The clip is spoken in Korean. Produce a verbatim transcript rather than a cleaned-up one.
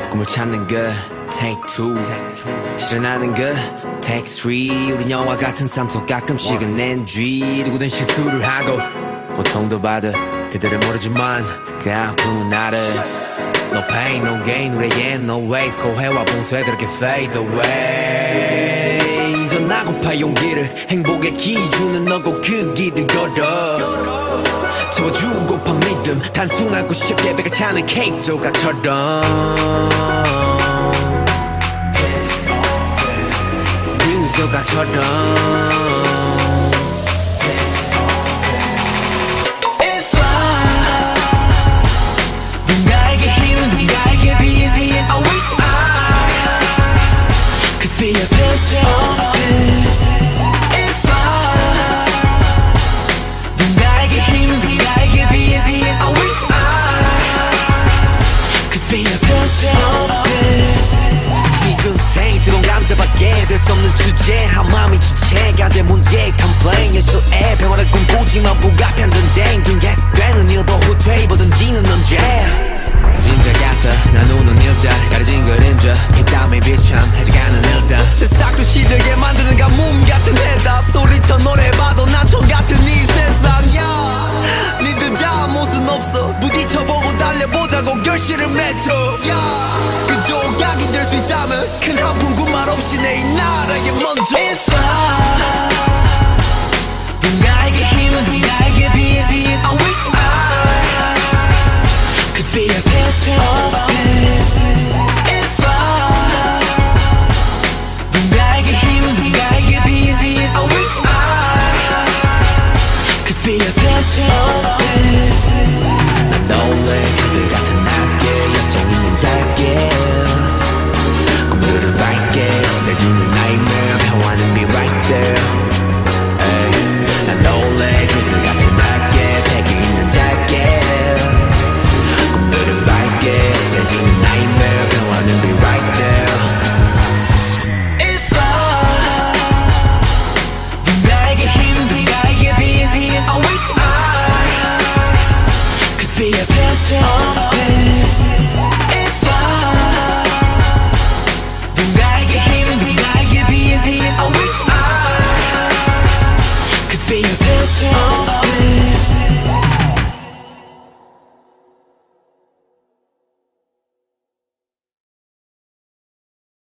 꿈을 찾는 그 take two 실현하는 그 take three 우린 영화 같은 삶 속 가끔씩은 엔지 누구든 실수를 하고 고통도 받아 그들은 모르지만 그 아픔은 나를 No pain, no gain 우리에겐 no waste 고해와 봉쇄 그렇게 fade away 이전하고파 용기를 행복의 기준은 너고 그 길을 걸어 채워주고파 믿음 단순하고 쉽게 배가 차는 케이크 조각처럼 그 조각처럼 Be a piece of this If I 누군가에게 힘, 누군가에게 빛 I wish I could be a piece of this 지존생 뜨거운 감자밖에 될 수 없는 주제 한 마음이 주체가 된 문제 complain 현실에 평화를 꿈꾸지만 불가피한 전쟁 중 계속되는 일보 후퇴 입어던지는 언제 진짜 같아 난 우는 일자 가려진 그림자 이 땀에 비참해지 않은 일단 새싹도 시들게 만드는 가뭄 같은 대답 소리쳐 노래봐도 난총 같은 이 세상야 니들 다 못은 없어 부딪혀보고 달려보자고 결실을 맺어 그 조각이 될 수 있다면 큰 한 푼 말 없이 내 이 나라에 먼저 If I 누군가에게 힘 누군가에게 빛 I wish I could be a piece of this If I 누군가에게 힘 누군가에게 빛 I wish I could be a piece of this 난 원래 그들 같은 낮게 열정 있는 짧게 꿈들은 밝게 없애주는